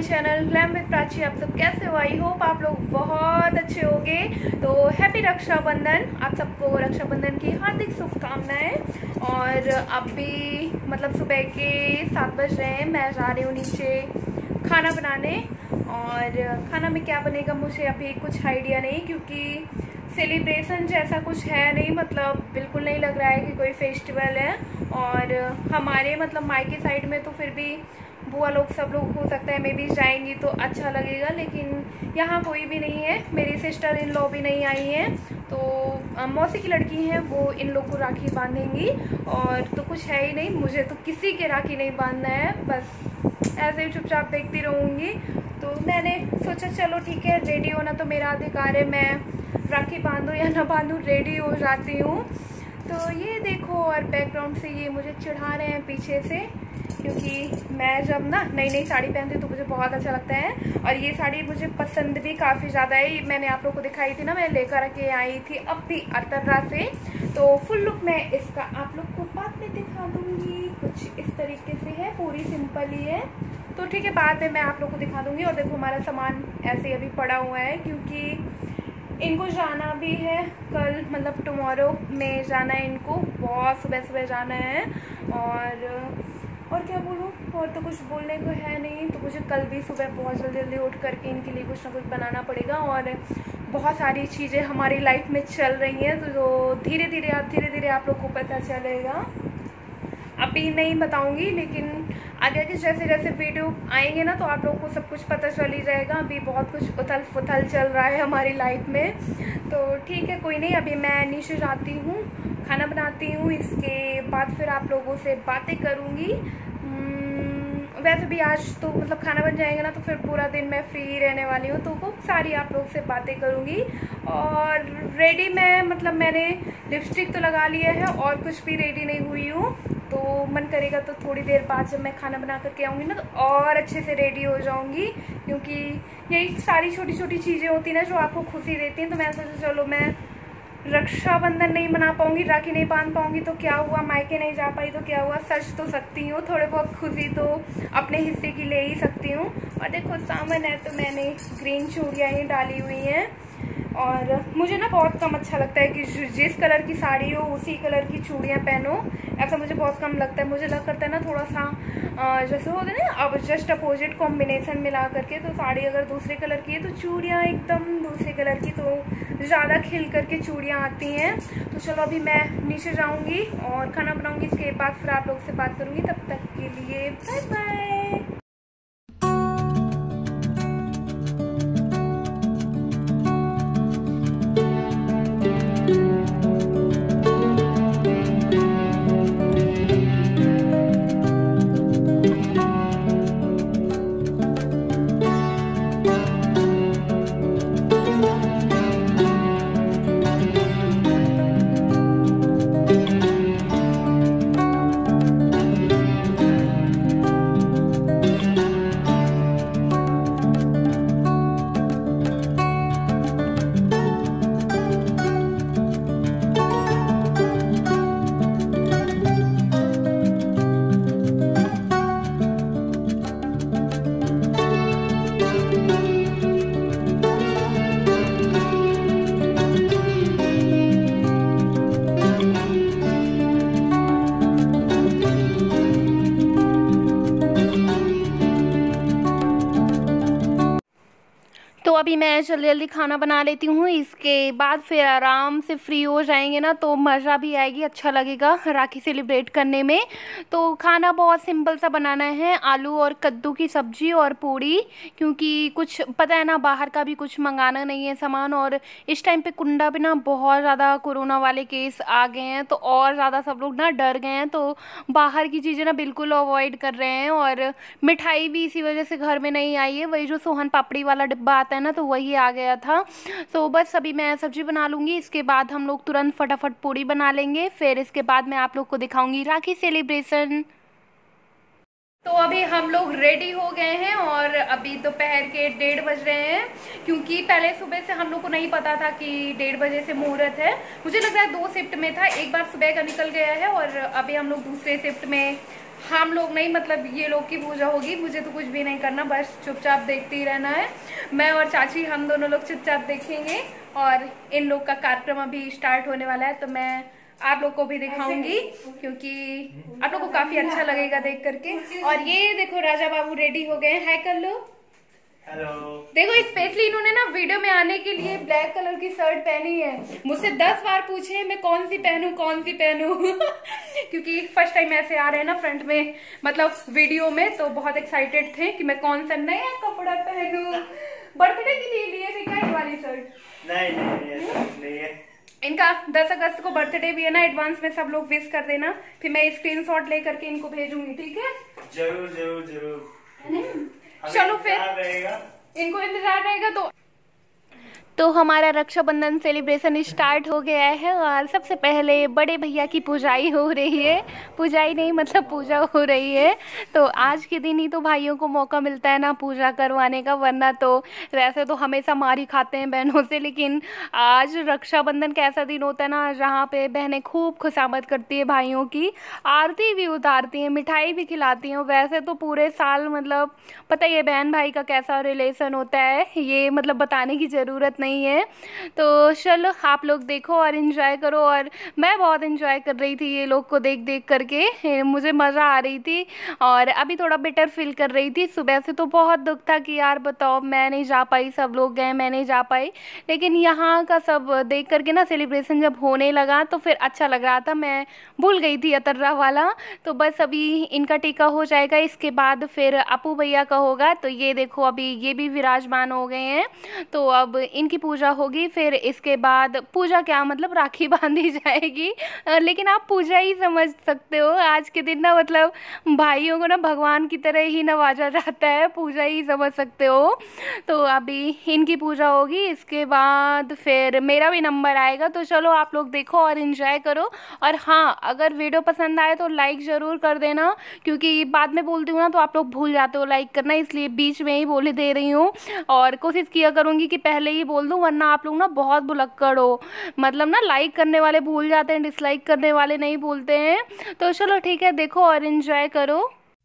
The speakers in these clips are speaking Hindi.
Channel glam with Prachi. आप सब कैसे हो? आई होप आप लोग बहुत अच्छे होंगे। तो हैप्पी रक्षाबंधन, आप सबको रक्षाबंधन की हार्दिक शुभकामनाएं। और अभी मतलब सुबह के 7 बज रहे हैं, मैं जा रही हूँ नीचे खाना बनाने। और खाना में क्या बनेगा मुझे अभी कुछ आइडिया नहीं, क्योंकि सेलिब्रेशन जैसा कुछ है नहीं, मतलब बिल्कुल नहीं लग रहा है कि कोई फेस्टिवल है। और हमारे मतलब मायके साइड में तो फिर भी बुआ लोग सब लोग हो सकता है मे भी जाएंगी तो अच्छा लगेगा, लेकिन यहाँ कोई भी नहीं है। मेरी सिस्टर इन लॉ भी नहीं आई हैं, तो मौसी की लड़की हैं, वो इन लोग को राखी बांधेंगी। और तो कुछ है ही नहीं, मुझे तो किसी के राखी नहीं बांधना है, बस ऐसे ही चुपचाप देखती रहूँगी। तो मैंने सोचा चलो ठीक है, रेडी होना तो मेरा अधिकार है, मैं राखी बांधूँ या ना बांधूँ, रेडी हो जाती हूँ। तो ये देखो, और बैकग्राउंड से ये मुझे चिढ़ा रहे हैं पीछे से, क्योंकि मैं जब ना नई नई साड़ी पहनती हूँ तो मुझे बहुत अच्छा लगता है। और ये साड़ी मुझे पसंद भी काफ़ी ज़्यादा है। मैंने आप लोग को दिखाई थी ना, मैं लेकर के आई थी अब भी अतर्रा से। तो फुल लुक मैं इसका आप लोग को बाद में दिखा दूँगी। कुछ इस तरीके से है, पूरी सिंपल ही है। तो ठीक है, बाद में मैं आप लोग को दिखा दूँगी। और देखो हमारा सामान ऐसे अभी पड़ा हुआ है, क्योंकि इनको जाना भी है कल, मतलब टुमारो में जाना है इनको, बहुत सुबह सुबह जाना है। और क्या बोलूँ, और तो कुछ बोलने को है नहीं। तो मुझे कल भी सुबह बहुत जल्दी जल्दी उठ करके इनके लिए कुछ ना कुछ बनाना पड़ेगा। और बहुत सारी चीज़ें हमारी लाइफ में चल रही हैं, तो धीरे धीरे आप लोग को पता चलेगा। अभी नहीं बताऊंगी, लेकिन आगे आगे जैसे जैसे वीडियो आएंगे ना, तो आप लोगों को सब कुछ पता चल ही जाएगा। अभी बहुत कुछ उथल पुथल चल रहा है हमारी लाइफ में। तो ठीक है, कोई नहीं, अभी मैं नीचे जाती हूँ, खाना बनाती हूँ, इसके बाद फिर आप लोगों से बातें करूँगी। वैसे भी आज तो मतलब खाना बन जाएगा ना, तो फिर पूरा दिन मैं फ्री रहने वाली हूँ, तो खूब सारी आप लोग से बातें करूँगी। और रेडी मैं मतलब मैंने लिपस्टिक तो लगा लिया है, और कुछ भी रेडी नहीं हुई हूँ। तो मन करेगा तो थोड़ी देर बाद जब मैं खाना बना करके आऊँगी ना, तो और अच्छे से रेडी हो जाऊँगी, क्योंकि यही सारी छोटी छोटी चीज़ें होती ना जो आपको खुशी देती हैं। तो मैं सोचा चलो, मैं रक्षाबंधन नहीं मना पाऊंगी, राखी नहीं बांध पाऊंगी तो क्या हुआ, मायके नहीं जा पाई तो क्या हुआ, सच तो सकती हूँ, थोड़े बहुत खुशी तो अपने हिस्से की ले ही सकती हूँ। और देखो सामान है, तो मैंने ग्रीन चूड़ियाँ ही डाली हुई हैं। और मुझे ना बहुत कम अच्छा लगता है कि जिस कलर की साड़ी हो उसी कलर की चूड़ियाँ पहनो, ऐसा मुझे बहुत कम लगता है। मुझे लग करता है ना थोड़ा सा जैसे होता है ना, अब जस्ट अपोजिट कॉम्बिनेशन मिला करके, तो साड़ी अगर दूसरे कलर की है तो चूड़ियाँ एकदम दूसरे कलर की, तो ज़्यादा खिल करके चूड़ियाँ आती हैं। तो चलो अभी मैं नीचे जाऊँगी और खाना बनाऊँगी, इसके बाद फिर आप लोग से बात करूँगी। तब तक के लिए बाय बाय। तो अभी मैं जल्दी जल्दी खाना बना लेती हूँ, इसके बाद फिर आराम से फ्री हो जाएंगे ना, तो मज़ा भी आएगी, अच्छा लगेगा राखी सेलिब्रेट करने में। तो खाना बहुत सिंपल सा बनाना है, आलू और कद्दू की सब्ज़ी और पूड़ी, क्योंकि कुछ पता है ना, बाहर का भी कुछ मंगाना नहीं है सामान। और इस टाइम पे कुंडा पे ना बहुत ज़्यादा कोरोना वाले केस आ गए हैं, तो और ज़्यादा सब लोग ना डर गए हैं, तो बाहर की चीज़ें ना बिल्कुल अवॉइड कर रहे हैं। और मिठाई भी इसी वजह से घर में नहीं आई है, वही जो सोहन पापड़ी वाला डिब्बा आता है ना, तो वही आ गया था। तो बस अभी मैं सब्जी बना लूँगी, इसके बाद हम लोग तुरंत फटाफट पूड़ी बना लेंगे, फिर इसके बाद मैं आप लोग को दिखाऊंगी राखी सेलिब्रेशन। तो अभी हम लोग रेडी हो गए हैं और अभी दोपहर के 1:30 बज रहे हैं, क्योंकि पहले सुबह से हम लोग को नहीं पता था कि 1:30 बजे से मुहूर्त है। मुझे लग रहा है 2 शिफ्ट में था, एक बार सुबह का निकल गया है और अभी हम लोग दूसरे शिफ्ट में हम लोग नहीं, मतलब ये लोग की पूजा होगी, मुझे तो कुछ भी नहीं करना, बस चुपचाप देखते ही रहना है। मैं और चाची हम दोनों लोग चुपचाप देखेंगे और इन लोग का कार्यक्रम अभी स्टार्ट होने वाला है, तो मैं आप लोग को भी दिखाऊंगी क्योंकि आप लोग को काफी अच्छा लगेगा देख करके। और ये देखो राजा बाबू रेडी हो गए, हाय कर लो। हेलो। देखो स्पेशली इन्होंने ना वीडियो में आने के लिए ब्लैक कलर की शर्ट पहनी है। मुझसे 10 बार पूछे मैं कौन सी पहनूं क्योंकि फर्स्ट टाइम ऐसे आ रहे हैं ना फ्रंट में, मतलब वीडियो में, तो बहुत एक्साइटेड थे कि मैं कौन सा नया कपड़ा पहनूं। बर्थडे के लिए लिए थे क्या ये वाली शर्ट? नहीं है। इनका 10 अगस्त को बर्थडे भी है ना, एडवांस में सब लोग विश कर देना, फिर मैं स्क्रीनशॉट लेकर के इनको भेजूंगी, ठीक है? जरूर जरूर जरूर। चलो फिर इनको इंतजार रहेगा। तो हमारा रक्षाबंधन सेलिब्रेशन स्टार्ट हो गया है और सबसे पहले बड़े भैया की पूजाई हो रही है, पूजाई नहीं मतलब पूजा हो रही है। तो आज के दिन ही तो भाइयों को मौका मिलता है ना पूजा करवाने का, वरना तो वैसे तो हमेशा मार ही खाते हैं बहनों से, लेकिन आज रक्षाबंधन का ऐसा दिन होता है ना जहाँ पे बहनें खूब खुशामद करती है भाइयों की, आरती भी उतारती हैं, मिठाई भी खिलाती हैं। वैसे तो पूरे साल मतलब पता ही है बहन भाई का कैसा रिलेशन होता है, ये मतलब बताने की ज़रूरत नहीं है। तो चलो आप लोग देखो और एंजॉय करो, और मैं बहुत एंजॉय कर रही थी ये लोग को देख देख करके, मुझे मज़ा आ रही थी और अभी थोड़ा बेटर फील कर रही थी। सुबह से तो बहुत दुख था कि यार बताओ मैं नहीं जा पाई, सब लोग गए मैं नहीं जा पाई, लेकिन यहाँ का सब देख करके ना सेलिब्रेशन जब होने लगा तो फिर अच्छा लग रहा था। मैं भूल गई थी अतर्रा वाला। तो बस अभी इनका टीका हो जाएगा, इसके बाद फिर अपू भैया का होगा। तो ये देखो अभी ये भी विराजमान हो गए हैं, तो अब इनकी पूजा होगी, फिर इसके बाद पूजा क्या मतलब राखी बांधी जाएगी, लेकिन आप पूजा ही समझ सकते हो। आज के दिन ना मतलब भाइयों को ना भगवान की तरह ही नवाजा जाता है, पूजा ही समझ सकते हो। तो अभी इनकी पूजा होगी, इसके बाद फिर मेरा भी नंबर आएगा। तो चलो आप लोग देखो और एंजॉय करो। और हाँ, अगर वीडियो पसंद आए तो लाइक ज़रूर कर देना, क्योंकि बाद में बोलती हूँ ना तो आप लोग भूल जाते हो लाइक करना, इसलिए बीच में ही बोले दे रही हूँ। और कोशिश किया करूँगी कि पहले ही बोल दूँ, वरना आप लोग ना बहुत भुलक्कड़ हो, मतलब ना लाइक करने वाले भूल जाते हैं, डिसलाइक करने वाले नहीं भूलते हैं। तो चलो ठीक है, देखो और एंजॉय करो।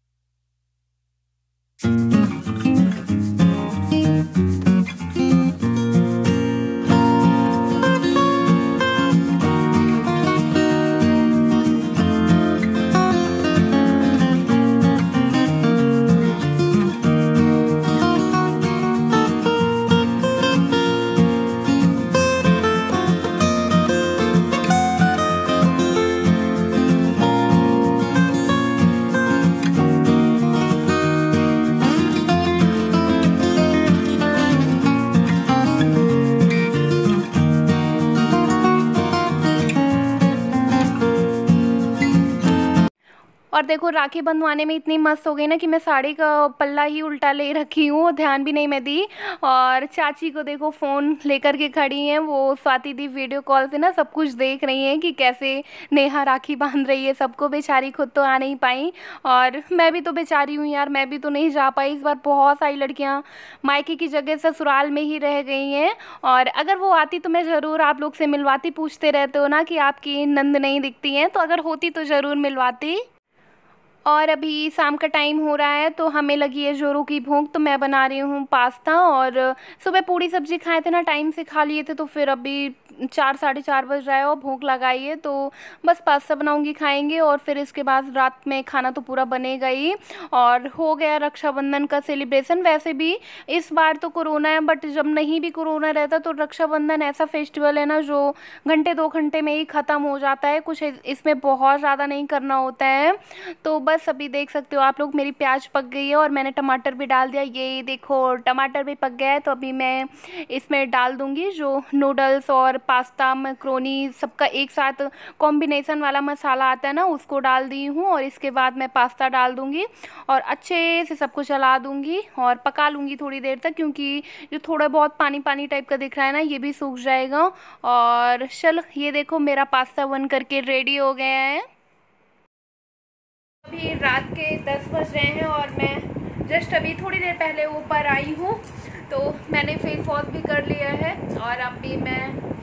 और देखो राखी बंधवाने में इतनी मस्त हो गई ना कि मैं साड़ी का पल्ला ही उल्टा ले रखी हूँ, ध्यान भी नहीं मैं दी। और चाची को देखो फ़ोन लेकर के खड़ी हैं, वो स्वाति दी वीडियो कॉल से ना सब कुछ देख रही हैं कि कैसे नेहा राखी बांध रही है सबको, बेचारी खुद तो आ नहीं पाई। और मैं भी तो बेचारी हूँ यार, मैं भी तो नहीं जा पाई इस बार। बहुत सारी लड़कियाँ मायके की जगह ससुराल में ही रह गई हैं, और अगर वो आती तो मैं ज़रूर आप लोग से मिलवाती। पूछते रहते हो ना कि आपकी नंद नहीं दिखती हैं, तो अगर होती तो ज़रूर मिलवाती। और अभी शाम का टाइम हो रहा है तो हमें लगी है जोरों की भूख, तो मैं बना रही हूँ पास्ता। और सुबह पूड़ी सब्जी खाए थे ना, टाइम से खा लिए थे, तो फिर अभी 4 साढ़े 4 बज रहा है और भूख लगाई है, तो बस पास्ता बनाऊंगी, खाएंगे। और फिर इसके बाद रात में खाना तो पूरा बनेगा ही। और हो गया रक्षाबंधन का सेलिब्रेशन। वैसे भी इस बार तो कोरोना है, बट जब नहीं भी कोरोना रहता तो रक्षाबंधन ऐसा फेस्टिवल है ना जो घंटे 2 घंटे में ही ख़त्म हो जाता है, कुछ इसमें बहुत ज़्यादा नहीं करना होता है। तो बस अभी देख सकते हो आप लोग मेरी प्याज पक गई है और मैंने टमाटर भी डाल दिया। ये देखो टमाटर भी पक गया है, तो अभी मैं इसमें डाल दूंगी जो नूडल्स और पास्ता मैक्रोनी सबका एक साथ कॉम्बिनेशन वाला मसाला आता है ना, उसको डाल दी हूँ। और इसके बाद मैं पास्ता डाल दूंगी और अच्छे से सबको चला दूंगी और पका लूँगी थोड़ी देर तक, क्योंकि जो थोड़ा बहुत पानी पानी टाइप का दिख रहा है ना ये भी सूख जाएगा। और चलो ये देखो मेरा पास्ता बन करके रेडी हो गया है। अभी रात के 10 बज रहे हैं और मैं जस्ट अभी थोड़ी देर पहले ऊपर आई हूँ, तो मैंने फेस वॉश भी कर लिया है और अभी मैं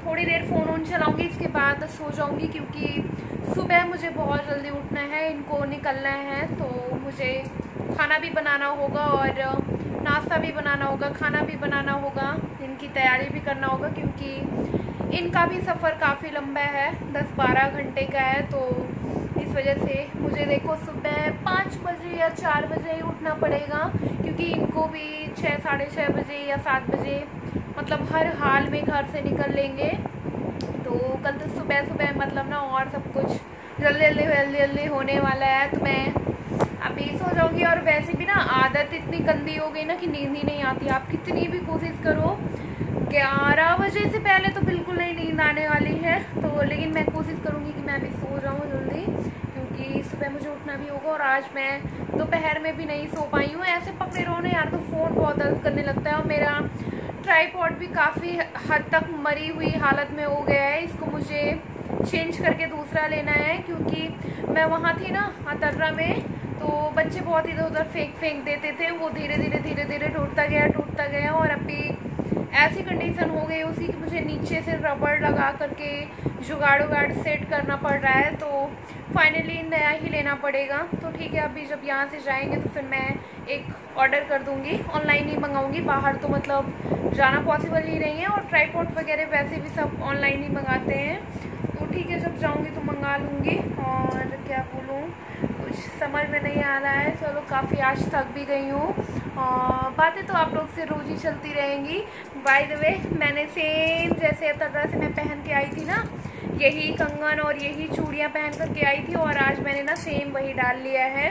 थोड़ी देर फ़ोन ऑन चलाऊँगी, इसके बाद सो जाऊँगी क्योंकि सुबह मुझे बहुत जल्दी उठना है, इनको निकलना है, तो मुझे खाना भी बनाना होगा और नाश्ता भी बनाना होगा, खाना भी बनाना होगा, इनकी तैयारी भी करना होगा क्योंकि इनका भी सफ़र काफ़ी लंबा है, 10-12 घंटे का है। तो इस वजह से मुझे देखो सुबह 5 बजे या 4 बजे ही उठना पड़ेगा क्योंकि इनको भी 6, साढ़े 6 बजे या 7 बजे मतलब हर हाल में घर से निकल लेंगे। तो कल तो सुबह मतलब ना और सब कुछ जल्दी होने वाला है, तो मैं अभी सो जाऊँगी। और वैसे भी ना आदत इतनी गंदी हो गई ना कि नींद ही नहीं आती। आप कितनी भी कोशिश करो, 11 बजे से पहले तो बिल्कुल नहीं नींद आने वाली है, तो लेकिन मैं कोशिश करूँगी कि मैं अभी सो जाऊँ जल्दी क्योंकि सुबह मुझे उठना भी होगा। और आज मैं दोपहर में भी नहीं सो पाई हूँ, ऐसे पकड़े रहो ना यार तो फ़ोन बहुत दर्द करने लगता है। और मेरा ट्राईपॉड भी काफ़ी हद तक मरी हुई हालत में हो गया है, इसको मुझे चेंज करके दूसरा लेना है क्योंकि मैं वहाँ थी ना अतर्रा में, तो बच्चे बहुत इधर उधर फेंक देते थे, वो धीरे धीरे टूटता गया और अभी ऐसी कंडीशन हो गई उसकी कि मुझे नीचे से रबड़ लगा करके जुगाड़ सेट करना पड़ रहा है, तो फाइनली नया ही लेना पड़ेगा। तो ठीक है, अभी जब यहाँ से जाएंगे तो फिर मैं एक ऑर्डर कर दूँगी, ऑनलाइन ही मंगाऊँगी, बाहर तो मतलब जाना पॉसिबल ही नहीं है। और ट्राईपॉड वगैरह वैसे भी सब ऑनलाइन ही मंगाते हैं, तो ठीक है जब जाऊँगी तो मंगा लूँगी। और क्या बोलूँ, कुछ समझ में नहीं आ रहा है। चलो काफ़ी आज थक भी गई हूँ, बातें तो आप लोग से रोज़ ही चलती रहेंगी। बाय द वे, मैंने सेम जैसे अतर्रा से मैं पहन के आई थी ना, यही कंगन और यही चूड़ियाँ पहन कर के आई थी, और आज मैंने ना सेम वही डाल लिया है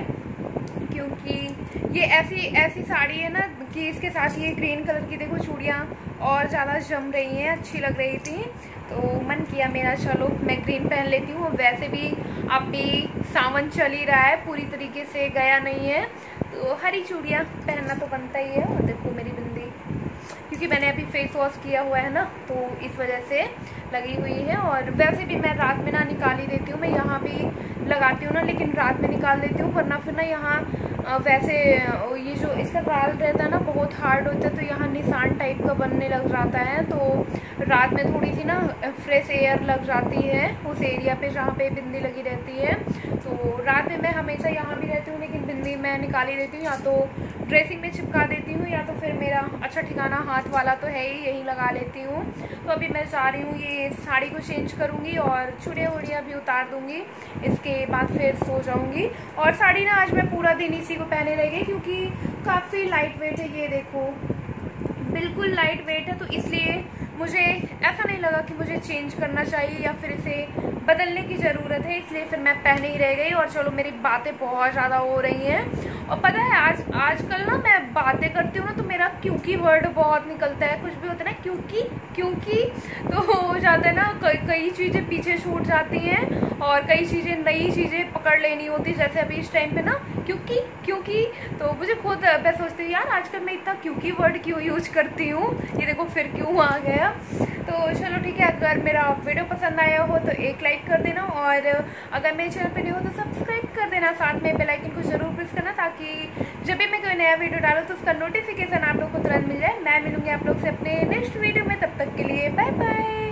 क्योंकि ये ऐसी साड़ी है ना कि इसके साथ ये ग्रीन कलर की देखो चूड़ियाँ और ज़्यादा जम रही हैं, अच्छी लग रही थी, तो मन किया मेरा चलो मैं ग्रीन पहन लेती हूँ। वैसे भी अभी सावन चल ही रहा है, पूरी तरीके से गया नहीं है, तो हरी चूड़ियाँ पहनना तो बनता ही है। और देखो मेरी बिंदी, क्योंकि मैंने अभी फेस वॉश किया हुआ है ना, तो इस वजह से लगी हुई है। और वैसे भी मैं रात में ना निकाल ही देती हूँ, मैं यहाँ भी लगाती हूँ ना, लेकिन रात में निकाल देती हूँ, वरना फिर ना यहाँ वैसे ये जो इसका बाल रहता है ना बहुत हार्ड होता है, तो यहाँ निशान टाइप का बनने लग जाता है, तो रात में थोड़ी सी ना फ्रेश एयर लग जाती है उस एरिया पे जहाँ पे बिंदी लगी रहती है। तो रात में मैं हमेशा यहाँ भी रहती हूँ, लेकिन बिंदी मैं निकाल ही देती हूँ, या तो ड्रेसिंग में चिपका देती हूँ या तो फिर मेरा अच्छा ठिकाना हाथ वाला तो है ही, यही लगा लेती हूँ। तो अभी मैं जा रही हूँ, ये साड़ी को चेंज करूँगी और चूड़ियाँ वूड़ियाँ भी उतार दूँगी, इसके बाद फिर सो जाऊँगी। और साड़ी ना आज मैं पूरा दिन इसी को पहने रहेगी क्योंकि काफ़ी लाइट वेट है, ये देखो बिल्कुल लाइट वेट है, तो इसलिए मुझे ऐसा नहीं लगा कि मुझे चेंज करना चाहिए या फिर इसे बदलने की ज़रूरत है, इसलिए फिर मैं पहने ही रह गई। और चलो मेरी बातें बहुत ज़्यादा हो रही हैं, और पता है आजकल ना मैं बातें करती हूँ ना तो मेरा क्योंकि वर्ड बहुत निकलता है, कुछ भी होता है ना क्योंकि तो हो जाता है ना, कई चीज़ें पीछे छूट जाती हैं और कई चीज़ें नई चीज़ें पकड़ लेनी होती, जैसे अभी इस टाइम पे ना क्योंकि तो मुझे खुद मैं सोचती हूँ यार आजकल मैं इतना क्योंकि वर्ड क्यों यूज करती हूँ, ये देखो फिर क्यों आ गया। तो चलो ठीक है, अगर मेरा वीडियो पसंद आया हो तो एक लाइक कर देना, और अगर मेरे चैनल पे नहीं हो तो सब्सक्राइब कर देना, साथ में बेल आइकन को जरूर प्रेस करना ताकि जब भी मैं कोई नया वीडियो डालूँ तो उसका नोटिफिकेशन आप लोग को तुरंत मिल जाए। मैं मिलूंगी आप लोग से अपने नेक्स्ट वीडियो में, तब तक के लिए बाय बाय।